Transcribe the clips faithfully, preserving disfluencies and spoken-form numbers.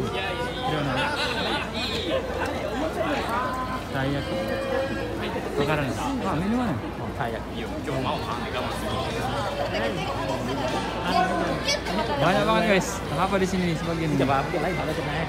れは何？最悪。わからない。あ、メニューはね。最悪。Banyak banget guys. Apa di sini sebagian ini? Coba ambil lain ada kena.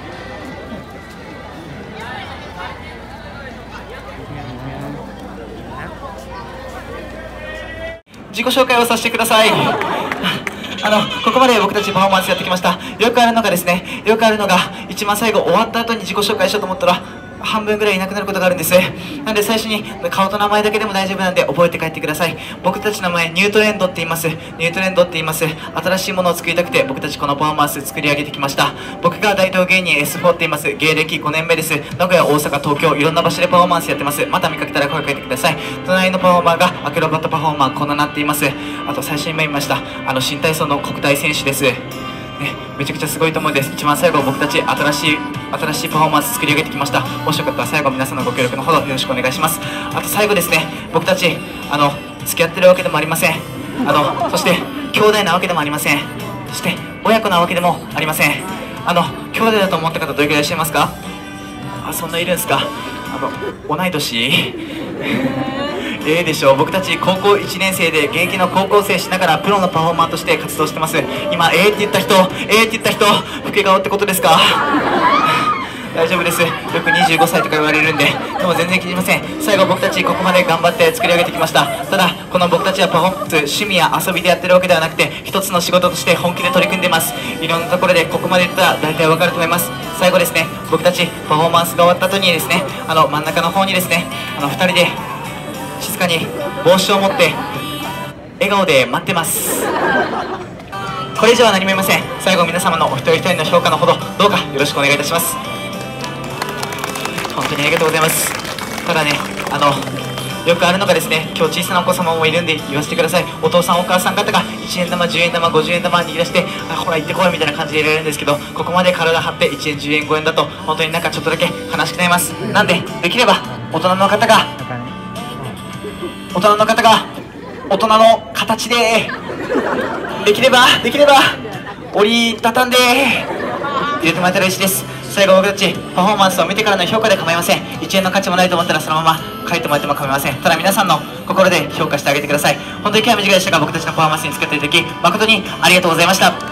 自己紹介をさせてください。あのここまで僕たちパフォーマンスやってきました。よくあるのがですね、よくあるのが一番最後終わった後に自己紹介しようと思ったら半分ぐらいいなくなることがあるんです。なんで最初に顔と名前だけでも大丈夫なんで覚えて帰ってください。僕たちの名前ニュートレンドって言います。ニュートレンドって言います。新しいものを作りたくて僕たちこのパフォーマンス作り上げてきました。僕が大道芸人 エスフォー って言います。芸歴ごねんめです。名古屋、大阪、東京いろんな場所でパフォーマンスやってます。また見かけたら声かけてください。隣のパフォーマーがアクロバットパフォーマーこんななっています。あと最初にも言いましたあの新体操の国体選手です。ね、めちゃくちゃすごいと思うんです。一番最後僕たち新しい新しいパフォーマンス作り上げてきました。もしよかったら最後皆さんのご協力のほどよろしくお願いします。あと最後ですね、僕たちあの付き合ってるわけでもありません。あのそして兄弟なわけでもありません。そして親子なわけでもありません。あの兄弟だと思った方どれくらいいらっしゃいますか？あ、そんないるんですか？あの同い年ええでしょう。僕たち高校いちねん生で現役の高校生しながらプロのパフォーマーとして活動してます。今ええって言った人、ええって言った人老け顔ってことですか？大丈夫です。よくにじゅうごさいとか言われるんで、でも全然気にしません。最後僕たちここまで頑張って作り上げてきました。ただこの僕たちはパフォーマンス趣味や遊びでやってるわけではなくて一つの仕事として本気で取り組んでます。いろんなところでここまで言ったら大体わかると思います。最後ですね、僕たちパフォーマンスが終わった後にですね、あの真ん中の方にですね、あのふたりで静かに帽子を持って笑顔で待ってます。これ以上は何も言いません。最後皆様のお一人一人の評価のほどどうかよろしくお願いいたします。本当にありがとうございます。ただね、あのよくあるのがですね、今日小さなお子様もいるんで言わせてください。お父さんお母さん方がいちえん玉じゅうえん玉ごじゅうえん玉握り出してあほら行ってこいみたいな感じで入れるんですけど、ここまで体張っていちえんじゅうえんごえんだと本当になんかちょっとだけ悲しくなります。なんでできれば大人の方が大人の方が大人の形でできればできれば折りたたんで入れてもらえたら嬉しいです。最後僕たちパフォーマンスを見てからの評価で構いません。いちえんの価値もないと思ったらそのまま帰ってもらっても構いません。ただ皆さんの心で評価してあげてください。本当に今日は短いでしたが僕たちのパフォーマンスに使っていただき誠にありがとうございました。じゃ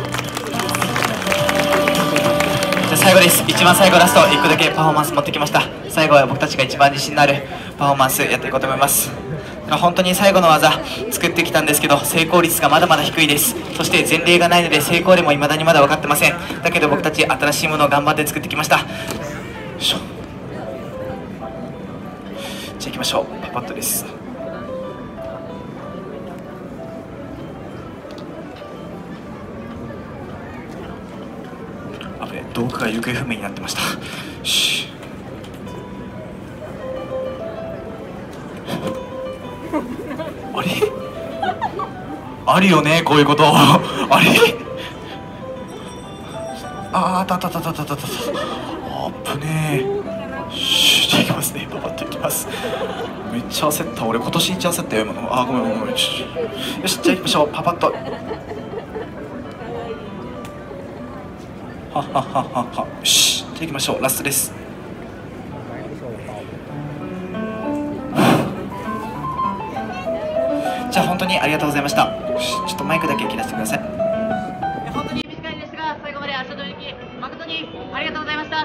あ最後です。一番最後ラストいっこだけパフォーマンス持ってきました。最後は僕たちが一番自信のあるパフォーマンスやっていこうと思います。本当に最後の技作ってきたんですけど成功率がまだまだ低いです。そして前例がないので成功例も未だにまだ分かってません。だけど僕たち新しいものを頑張って作ってきました。よいしょ。じゃあ行きましょう。パパッとです。あべ、動画が行方不明になってました。よしあれあるよねこういうことあれあーあったあったあったあったあったあったあっぶねえ。しじゃあいきますね。パパッといきます。めっちゃ焦った。俺今年一焦ったよ今の。あーごめんごめんごめん。よしじゃあいきましょう。パパッとははははは。よしじゃあいきましょう。ラストです。じゃあ本当にありがとうございました。ちょっとマイクだけ切らせてください。本当に短いんですが最後まで足を取りに誠にありがとうございました。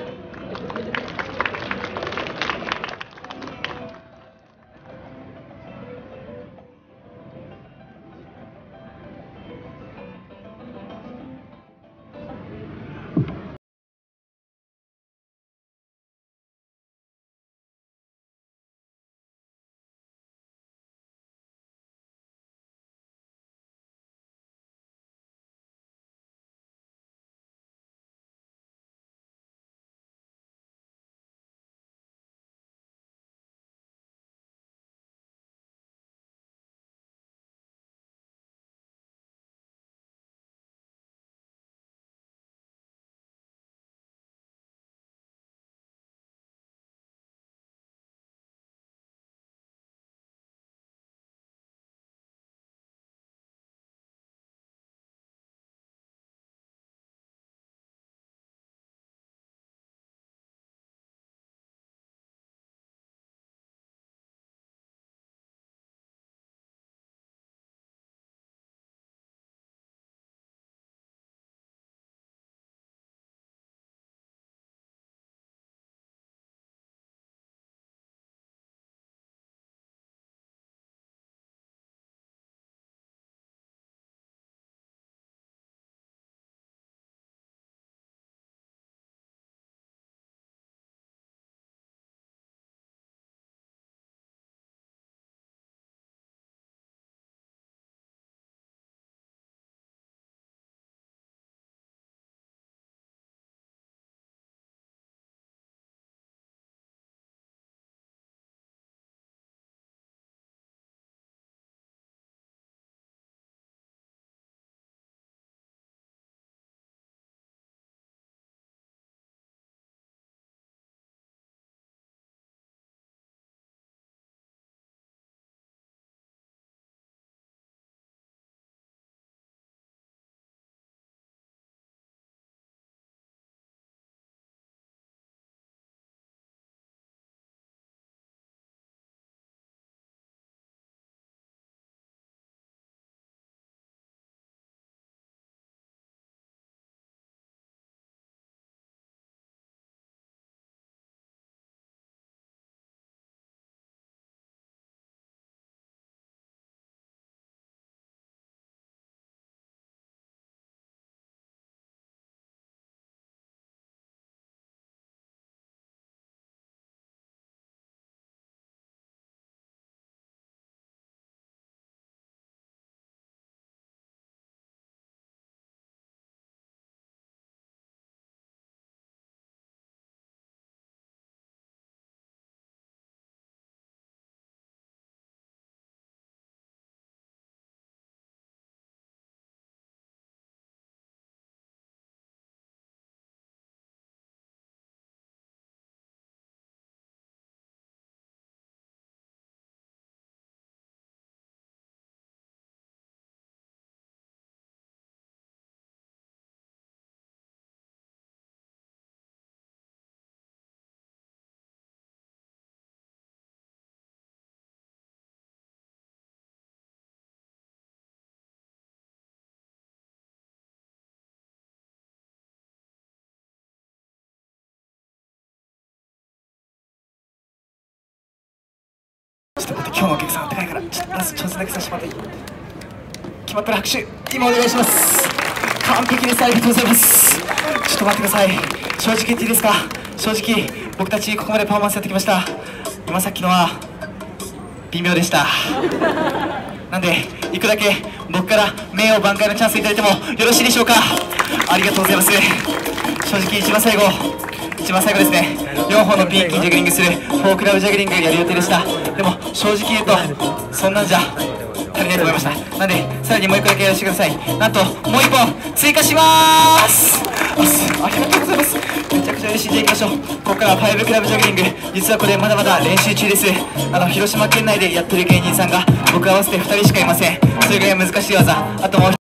今日のお客さんあったかいからちょっとラスト挑戦だけさせてもらっていい？決まったら拍手今お願いします。完璧です。ありがとうございます。ちょっと待ってください。正直言っていいですか？正直僕たちここまでパフォーマンスやってきました。今さっきのは微妙でした。なんでいくだけ僕から名誉挽回のチャンスいただいてもよろしいでしょうか？ありがとうございます。正直一番最後一番最後ですね、よんほんのピンキージャグリングするフォークラブジャグリングやる予定でした。でも正直言うとそんなんじゃ足りないと思いました。なんでさらにもういっこだけやらせてください。なんともういっぽん追加しまーす。ありがとうございます。めちゃくちゃ嬉しい。じゃあ行きましょう。ここからはファイブクラブジャグリング、実はこれまだまだ練習中です。あの広島県内でやってる芸人さんが僕合わせてふたりしかいません。それぐらい難しい技。あともう